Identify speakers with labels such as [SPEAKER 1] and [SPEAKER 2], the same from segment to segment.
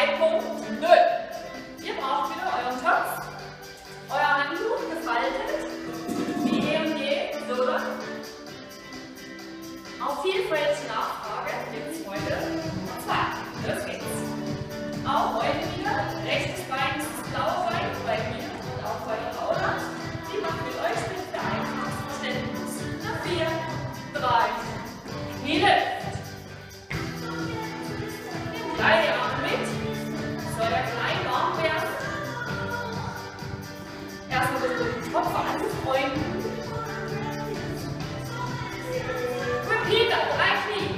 [SPEAKER 1] 2.0. Ihr braucht wieder euren Topf, euer Handtuch gefaltet, wie eh und je, so. Auf vielfältige Nachfrage gibt es heute noch 2. Los geht's. Auch heute wieder rechtes Bein ist das blaue Bein bei mir und auch bei der Laura. Die macht mit euch mit der einfachsten Verständnis. Nach 4, 3, Knielift. Nehmt beide Arme mit. Soll der klein warm werden. Erstmal bitte den Kopf anfreunden. Repeater, 3 Knie.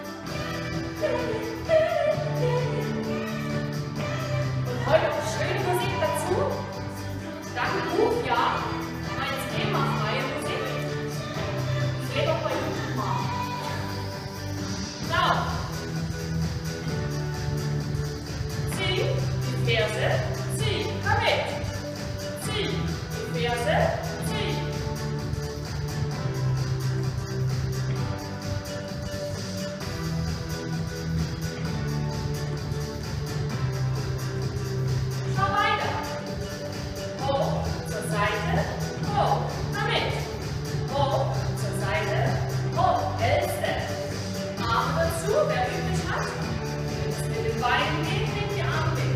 [SPEAKER 1] Und heute noch schöne Musik dazu. Dann Ruf, ja. Meins GEMA-freie Musik. Seht doch bei YouTube mal. Genau. Zieh die Ferse, zieh, komm mit. Zieh die Ferse, zieh. Schau weiter. Hoch zur Seite, hoch, komm mit. Hoch zur Seite, hoch, Hälfte. Arme dazu, wer übrig hat. Wenn es mit den Beinen geht, nehmt die Arme mit.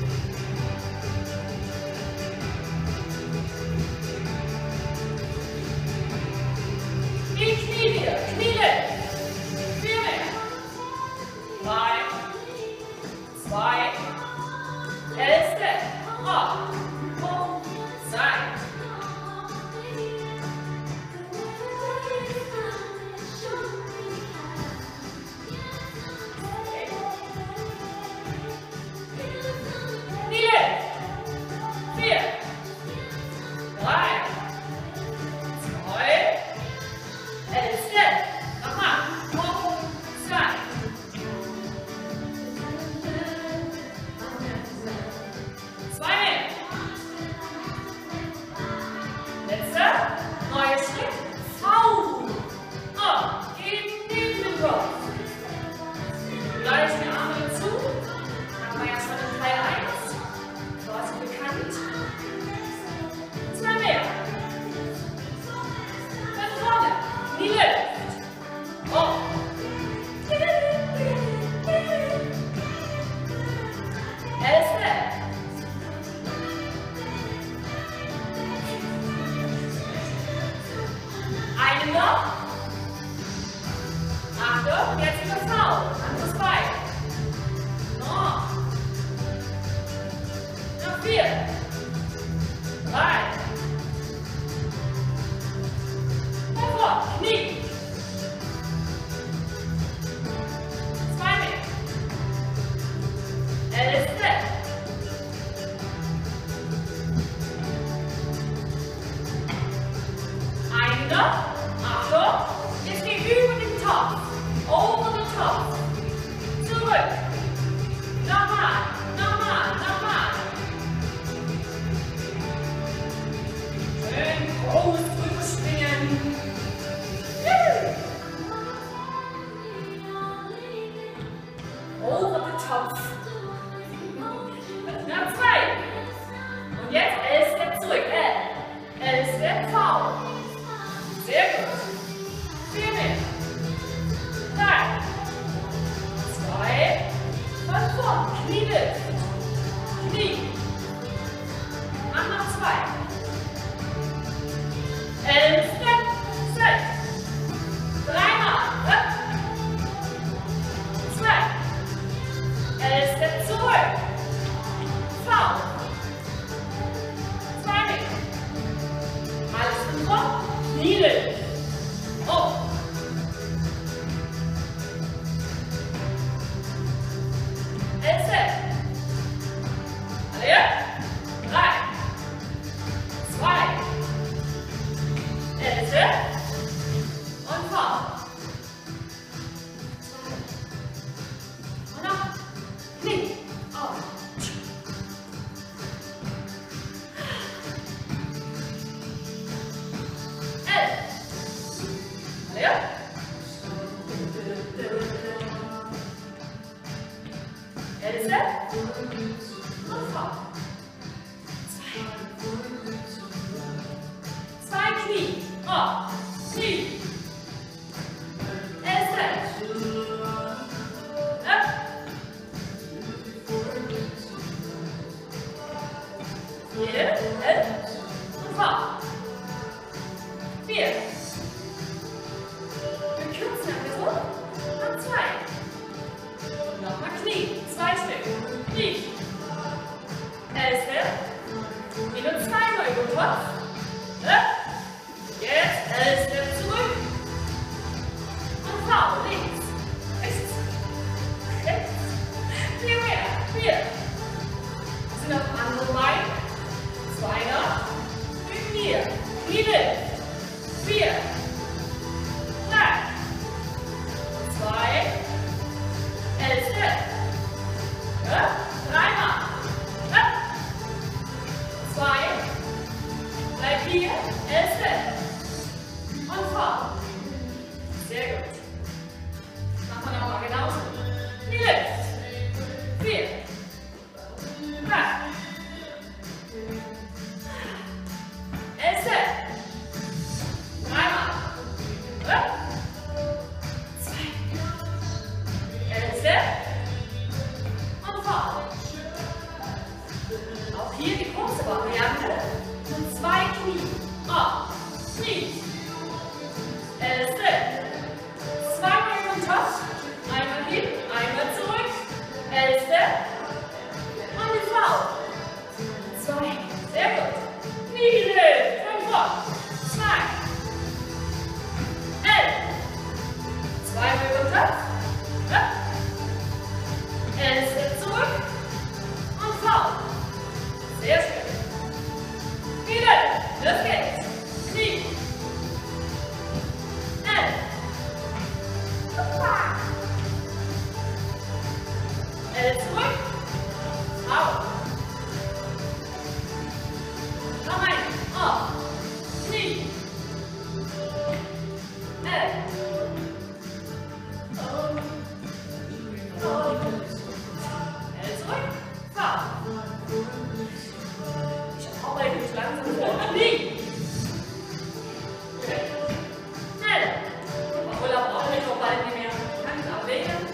[SPEAKER 1] Die Knie wieder, Knielift. 4 mehr. 3, 2, Hälfte. Hoch, hoch, Seite. Knielift. 4, 3, 2, Hälfte. Nochmal. Hoch, Seite. 2 mehr. Letzter. Neuer Schritt. V. Gegen den Kopf. Gleich die Arme dazu. Dann haben wir ja schon in Teil 1. Quasi bekannt. 2 mehr. Nach vorne. Knielift. Hoch. Hälfte. Eine noch. Achtung, jetzt wieder V. Anderes Bein. Noch. Noch 4. 3. Hervor. Knie. 2 mehr. Hälfte. Eine noch. Achtung. Jetzt geht über den Topf. Over the top. Zurück. Nochmal. Nochmal. Nochmal. Schön groß drüber springen. Over the top. Noch 2. Und jetzt L-Step zurück. L-Step V. Sehr gut. 4 mehr. 3, 2, von vorn. Knielift. Knie. Mach noch 2. L-Step, Set. 3-mal. 2. L-Step zurück. V. 2 mehr. Alles im Kopf. Knielift. Hoch. L-Step. Else. Und V. 2 Knie. Hopp. Knie. Else. Up. 4. L. Und V. 4. Wir kürzen ein bisschen. Und 2. Nochmal Knie. 2 Stück. Knie. Else. Wieder 2 mal über den Kopf. Jetzt Else zurück. Und V. Links. Rechts. Rechts. 4 mehr. 4. Sind auf dem anderen Bein. 2 noch. Und 4. Knie lift. 4. 3. 2. Else. Ja? 3 mal. Ja? 2. Bleib hier. Else. Und V. Sehr gut. Machen wir nochmal genauso. Knie lift. 4. 3. Else. 3 mal. Ja? 2. Else. Und V. Auch hier die kurze Variante. Und 2 Knie. Hopp. Knie. Else. 2 mal über den Kopf. Einmal hin, einmal zurück. Else. Und die V. 2. Sehr gut. Knie lift. Und hopp. 2. L. 2 mal über den Kopf. Ja. Else zurück. Und V. Sehr schön. Wieder. Los geht's. Knie. L. Super. L zurück. Auf. Noch ein. Auf. Knie. L. L zurück. V. Ich arbeite jetzt langsam vor. Knie. Schnell. Urlaub auch nicht, noch bald nicht mehr. Kann es ablegen.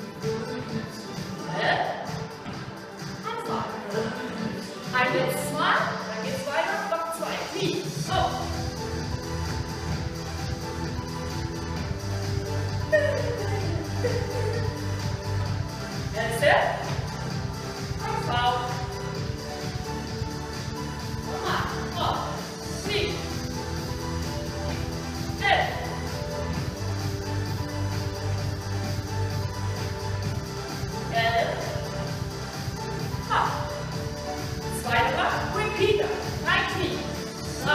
[SPEAKER 1] Anfangen. Ein letztes Mal. Dann geht's weiter. Noch 2 Knie. So. Else. Und V. Nochmal. Hopp. Knie. L. L. Hopp. 2 Mal. Repeater. 3 Knie. 3.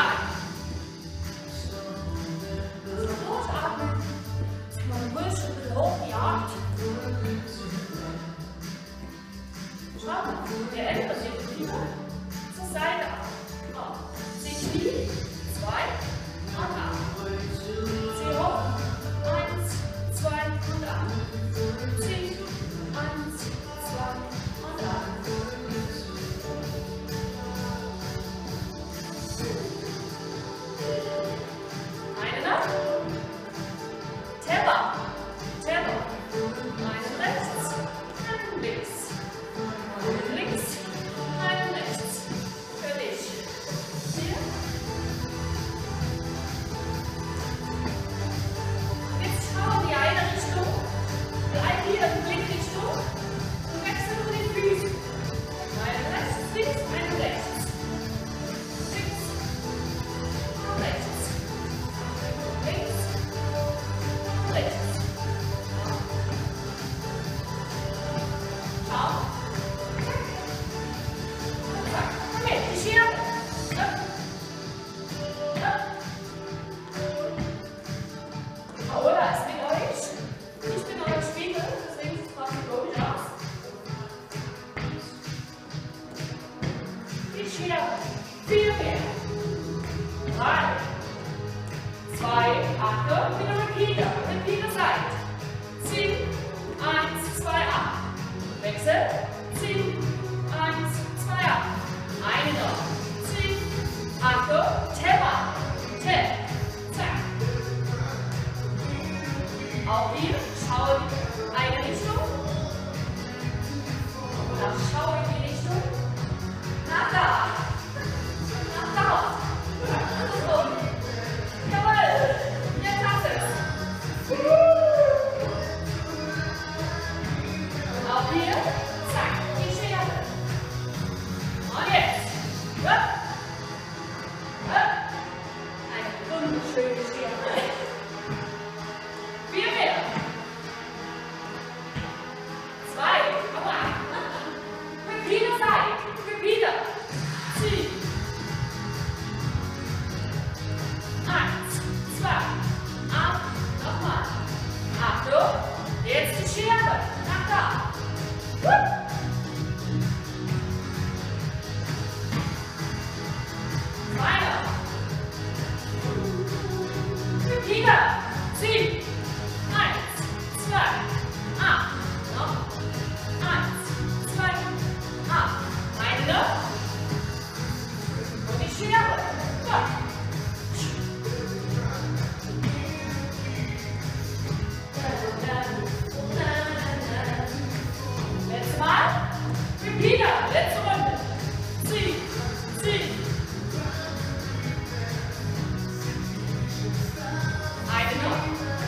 [SPEAKER 1] Durchatmen. Man muss ein bisschen hoch die Arme. Schau mal, der ändert sich wieder zur Seite ab. Oh. Zieh Knie, 2 und ab. Zieh hoch, 1, 2 und ab. Zieh, 1, 2 und ab. Eine noch. Terra. Terra. Eine rechts, eine links. Links, einen rechts. Für dich. Hier. Jetzt schau in die eine Richtung. Bleib hier in Blickrichtung. Und wechsel nur die Füße. Einen rechts, links, einen rechts. Links und rechts. Links und rechts. Schau. Okay, die Schere. Paola ist mit euch. Ich bin euer Spiegel, deswegen frage ich logisch aus. Die Schere. 4 mehr. 3. 2. Achtung, wieder Repeater. Repeater Seite. Zieh. 1, 2, ab. Wechsel. ziehen, 1, 2, ab, eine noch, ziehen, Achtung, Tempo, zack. Auch hier, schau in eine Richtung, oder schau in die Richtung, nach da, nach da, andersrum, jawohl, jetzt hast du es. Auch hier, zack, die Schere. Und jetzt, hopp, hopp, eine wunderschöne Schere. 4 mehr. 2, komm an. Repeater Seite, Repeater. Zieh. 1, 2, ab, nochmal. Achtung, jetzt die Schere, nach da. Weiter. Repeater, zieh. 1, 2, ab, noch. 1, 2, ab. Eine noch. Und die Schere. So. Letztes Mal. Repeater. Letzte Runde. Zieh. Zieh. Eine noch.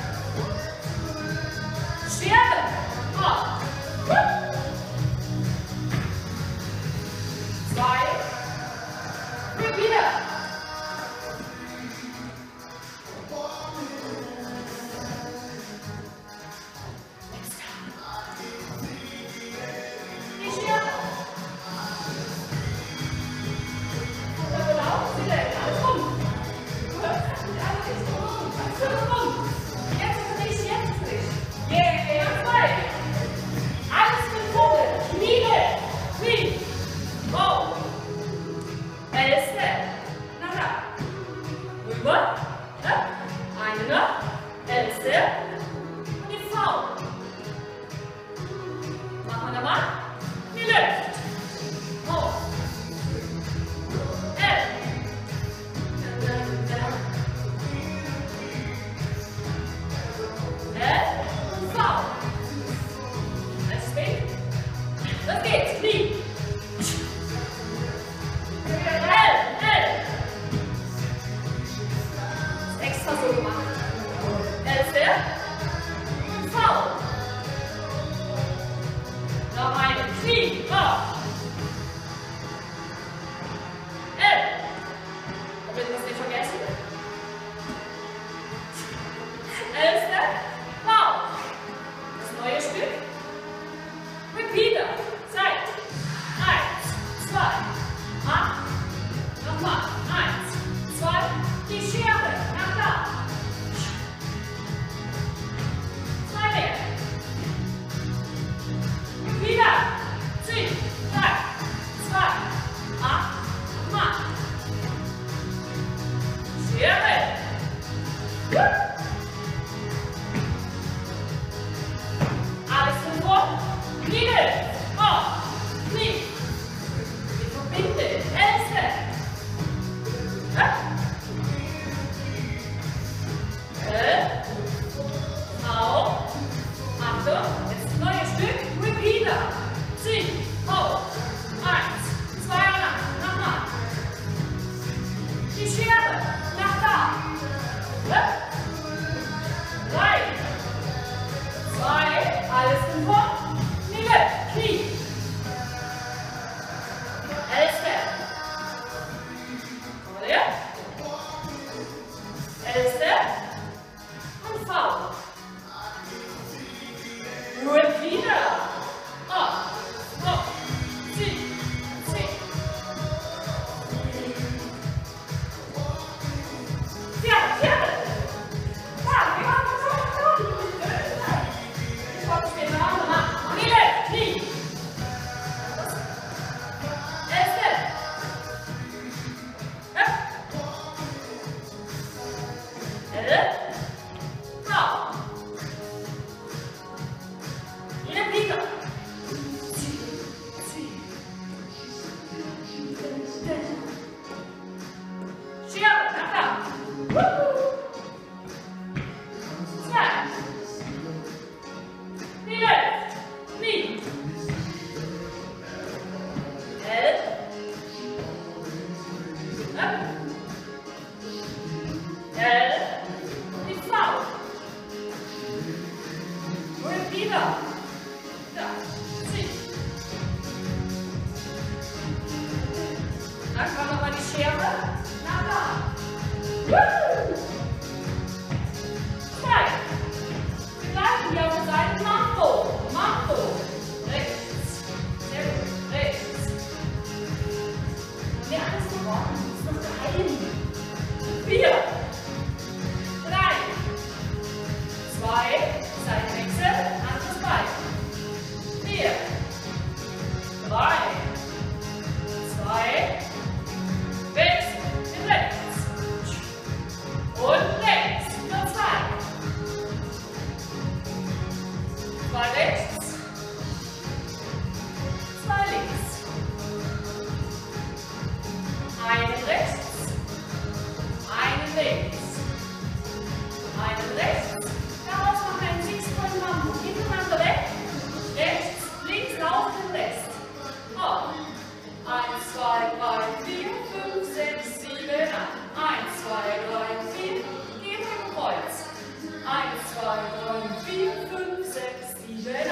[SPEAKER 1] Schere. Auf. 2. Repeater. Die Schere. Und dann laufen Sie gleich alles rum. Alles rum. Jetzt nicht, jetzt nicht. Yeah, 2. Alles mit Vogel. Kniebel. Knie. Wow. Elste. Nach da. Rüber. Eine noch. Elste. Und die V. Machen wir nochmal. Die Luft. Hoch. L. L. V. Let's speak. Los geht's. Knie. L. Ist extra so gemacht. Elste. V. Noch eine. Knie. Hoch. L. Damit wir es nicht vergessen. Elste. V. Das neue Stück. Repeater. Zeit. 1, 2, ab. Nochmal. 1, 2, die Schere. Nach da. 2 mehr. Repeater. Zieh. 3, Dann kommt nochmal die Schere nach da. 2. Wir bleiben hier auf der Seite. Mambo. Mambo. Rechts. Sehr gut. Rechts. Und der alles geworden. Das ist noch geheim. 4. 3. 2. Seitenwechsel. Anderes Bein. 4. 3. 2. Wechsel. In rechts. Und rechts. Nur 2. 2 rechts. 2 links. Einen rechts. Einen links. Einen rechts. Daraus machen wir einen Six-Point Mambo. Hintereinander weg. Rechts, links, laufen den Rest. Auf. 1, 2, 3, 4, 5, 6, 7, 8. 1, 2, 3, 4. Gehen wir im Kreuz. 1, 2, 3, 4, 5, 6, 7, 8.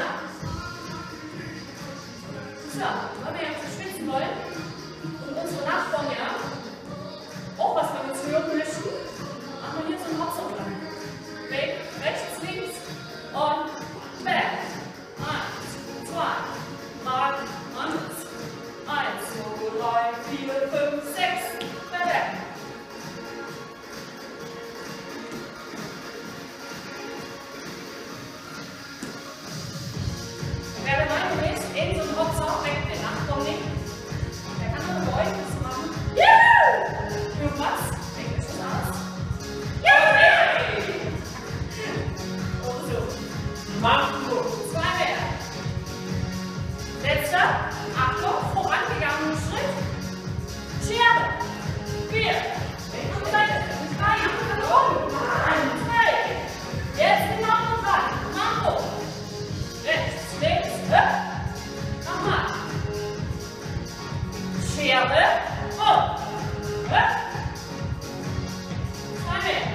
[SPEAKER 1] So, wenn wir jetzt schwitzen wollen und unsere Nachbarn ja auch was wir uns hören möchten, machen wir hier so einen Hopsabgang. Weg, rechts, links und back. 1, 2, 3 und 1, 2, 3, 4, 5, 6, back. Wer der Meinung ist, in so einem Hopsau weg den Nachbarn nicht, der kann auch bei euch das machen. Juhu! Irgendwas? Denkt es schon aus? Yay! Und so. Mambo. 2 mehr. Letzter. Achtung, vorangegangenen Schritt. Schere. 4. Andere Seite. 3. Nach oben. 2. Jetzt den Mambo dran. Mambo. Rechts, links, nochmal. Schere. Und. 2 mehr.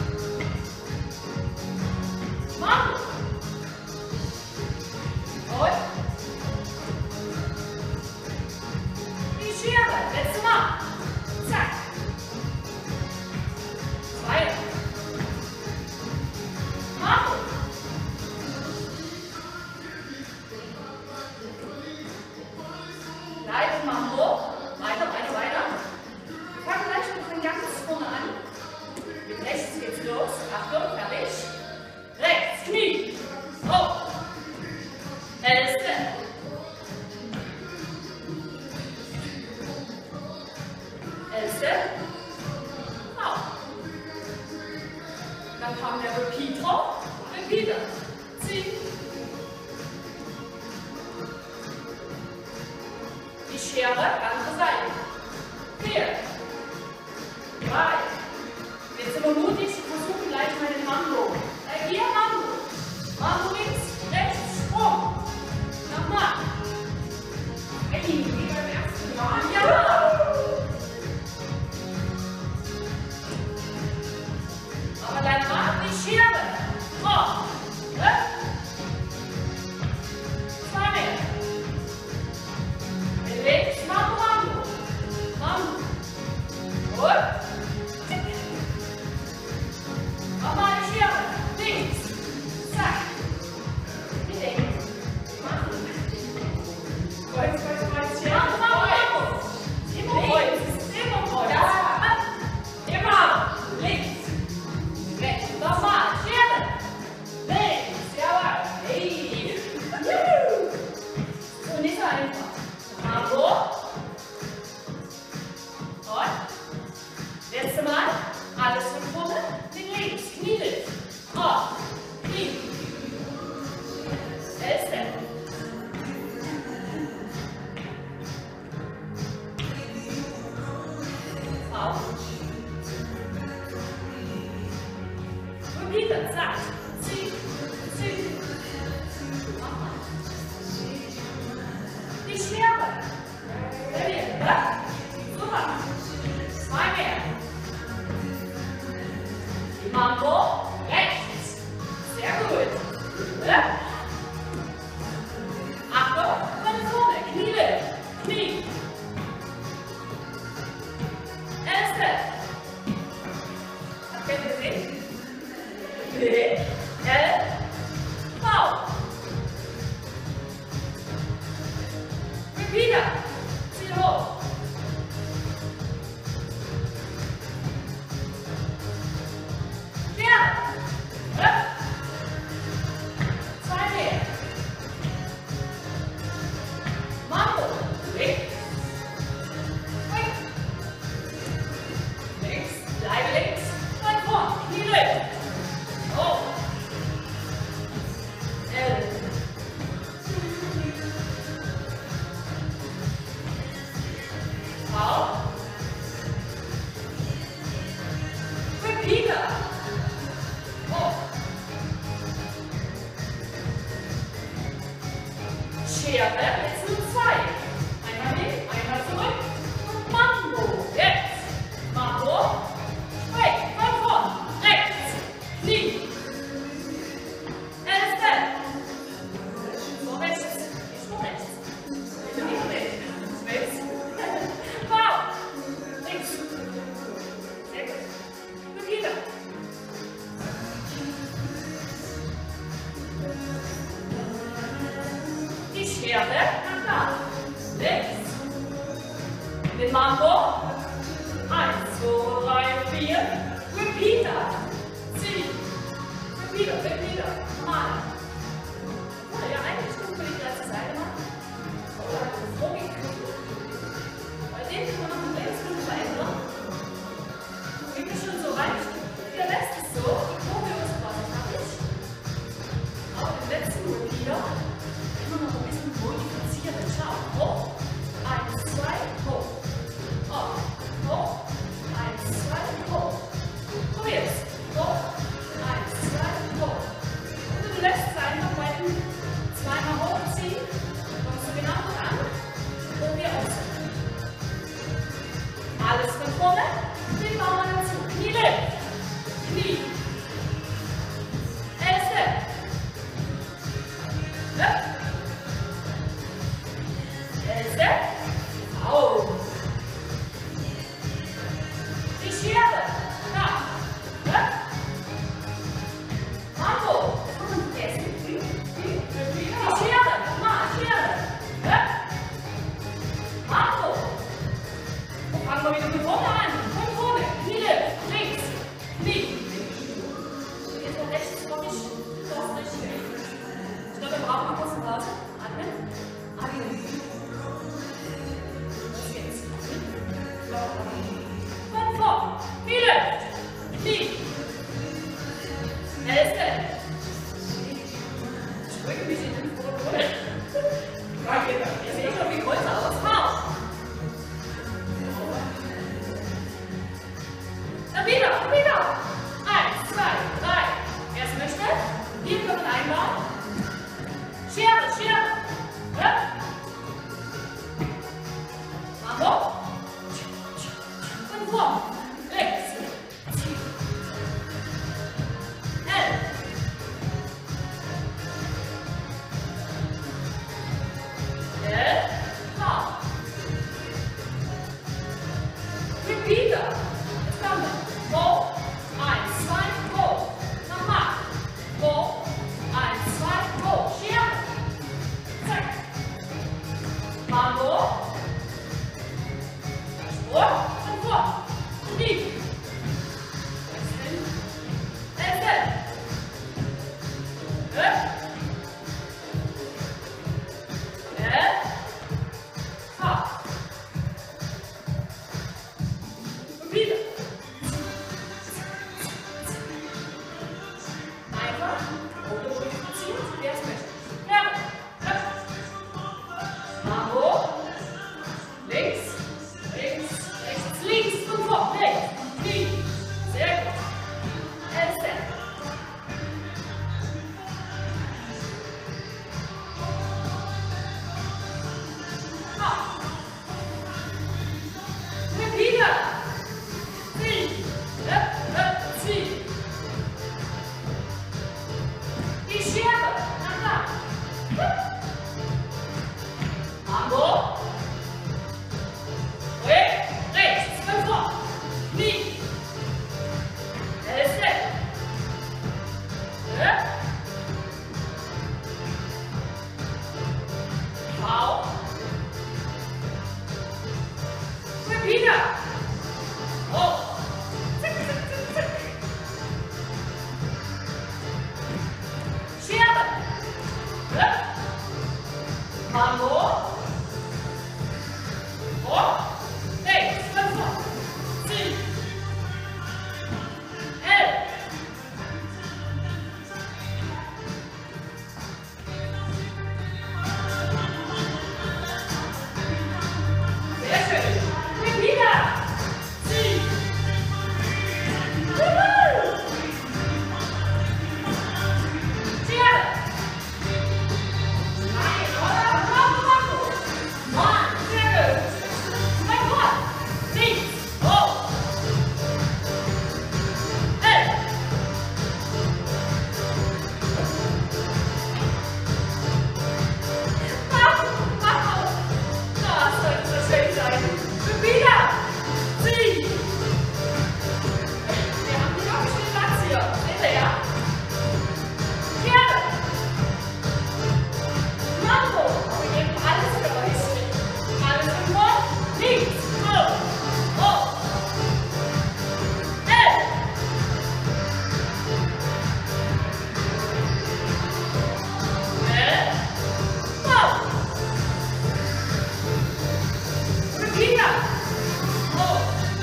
[SPEAKER 1] Mambo. Und. Die Schere. Letztes Mal. Zack. 2. Mambo. Gleich Mambo. Weiter, weiter, weiter. Wir fangen gleich von ganz vorne an. Mit rechts geht's los. Achtung, fertig. Rechts, Knie. Hoch. Hälfte. Hälfte. Auf. Dann kommt der Repeater. Repeater. Ziehen. Die Schere, andere Seite. 4. 3. Jetzt sind wir mutig, versuchen gleich mal den Mambo. Hier Mambo. Mambo links, rechts, Sprung. Nochmal. Hey, wie beim ersten Mal. Ja! Aber dann macht die Schere. Oh. 2 mehr. Links, Mambo, Mambo. Mambo. Und. Nochmal die Schere. wieder. Zieh hoch. Ja. Zwei mehr. Mambo. Links. Links. Bleibe links. Dann vorn. Knie durch. Hoch. Auf. Repeater. Hoch. Schere, jetzt nur zwei. Einmal hin, einmal zurück. Und Mambo. Jetzt. Mambo. Schräg. Von vorn. Rechts. Knie. Step. So rechts. Ich nur rechts. Nicht rechts. Rechts. Wow. Links. Sehr gut. Repeater. Die Schere nach da. Links. Den Mambo. 1, 2, 3, 4. Repeater. Zieh. Repeater. Mal. Oder ja, eigentlich gut für die gleiche Seite machen. Oder so gekriegt. Bei dem kann man noch ein Lebensmittel verändern. Geht es schon so rein? Der Rest ist so. Die Kurve ist quasi fertig. Auch den letzten Repeater. Immer noch ein bisschen modifizieren. Schau. Hoch. 1, 2, hoch. Hoch. Hoch. 1, 2, hoch. Probier's. Hoch. 1, 2, hoch. Und du lässt es einfach bei den zweimal hochziehen. Kommst du genau an, wo wir aus sind. Alles von vorne. Den Bauern dazu. Knie durch. Knie. Step. Step. Auf. Die Schere. Da. Mambo. Vergessen. Die Schere. Nochmal. Schere. Mambo. Fangen wir wieder von vorne an. Von vorne. Knie. Links. Knie. Jetzt noch rechts. Komm ich. Das ist richtig. Ich glaube, wir brauchen noch kurz eine Pause. Atmen. Atmen. Los geht's. Von vorn. Knie. Knie. Step. Ich drücke mich in den Vordergrund. Ihr seht doch, wie größer aus. Hau. Dann wieder. 1, 2, 3. Erst möchte. Hier können wir einbauen. Schere. Mambo. Und vorn. Rechts. L. V. Repeater. Jetzt kommen wir. Hoch. 1, 2, hoch. Nochmal. Hoch. 1, 2, hoch. Schere. Zack. Mambo. Sprung. Und vor. Knie. Step. Wieder. Einfach ohne modifiziert, wer es möchte. Mambo. Links, rechts, links und Oh. Zick, zick, zick, zick. Schere. Hüpf. Mambo. Oh. Rechts. Fünfer. Zieh. L. Sehr schön. Und wieder. Zieh. Schere. Nein, oder? Mambo. Mann, sehr gut. Mein Gott. Links. Oh. L. Wow. Das sollte so schön sein. Und wieder. Zieh. Wir haben hier noch ein bisschen Platz hier. Hinterher. Schere. Mambo. Wir geben alles für euch. Alles im Mund. Links. Oh. Oh. L. L. Oh. Und wieder. Oh.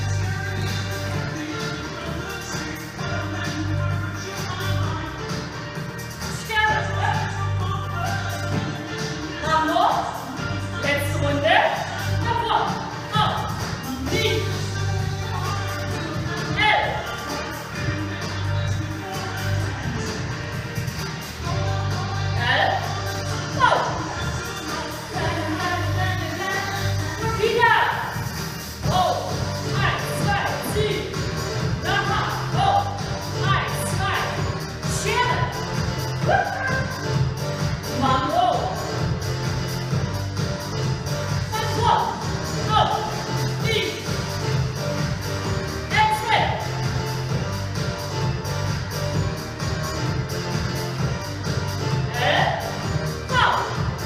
[SPEAKER 1] Schere. Mambo. Letzte Runde. Nach vorn. Oh. Links. L. L. Oh. Und wieder. Oh. 1, 2, zieh. Nochmal. Oh. 1, 2. Schere. Mambo. Nach vorn. Oh. Links. Exit. L. Oh.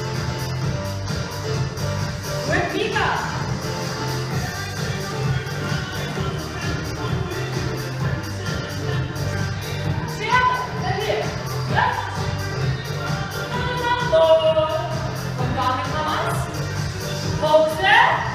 [SPEAKER 1] Und wieder. Schere. Verliert. Mambo. Und damit haben wir's. Pose.